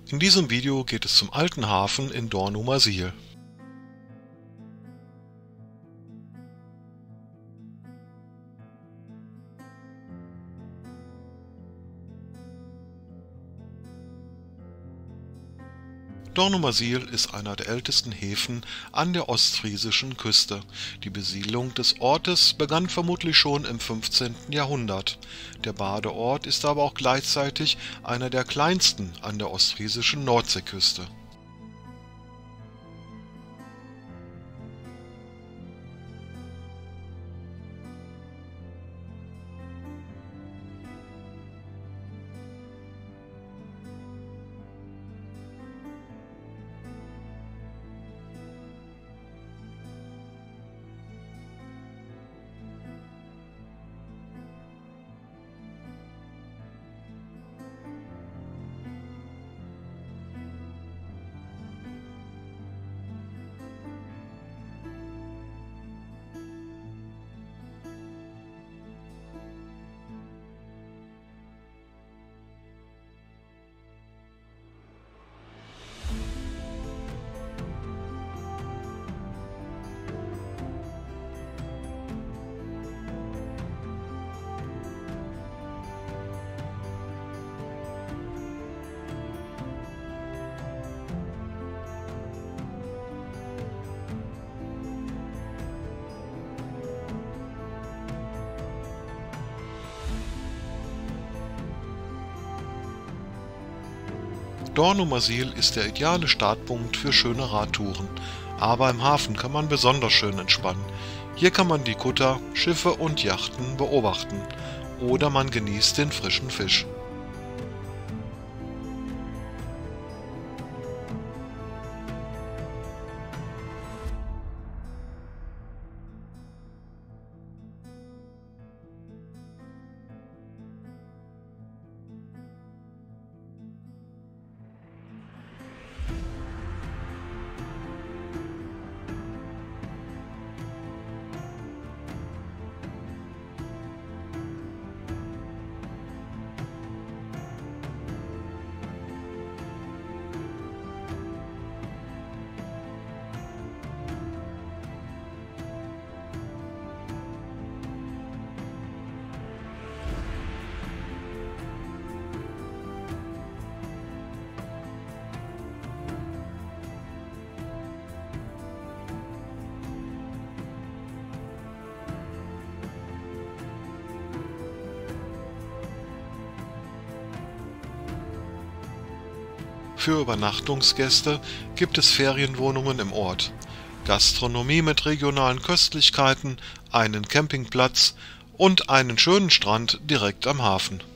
In diesem Video geht es zum alten Hafen in Dornumersiel. Dornumersiel ist einer der ältesten Häfen an der ostfriesischen Küste. Die Besiedlung des Ortes begann vermutlich schon im 15. Jahrhundert. Der Badeort ist aber auch gleichzeitig einer der kleinsten an der ostfriesischen Nordseeküste. Dornumersiel ist der ideale Startpunkt für schöne Radtouren, aber im Hafen kann man besonders schön entspannen. Hier kann man die Kutter, Schiffe und Yachten beobachten oder man genießt den frischen Fisch. Für Übernachtungsgäste gibt es Ferienwohnungen im Ort, Gastronomie mit regionalen Köstlichkeiten, einen Campingplatz und einen schönen Strand direkt am Hafen.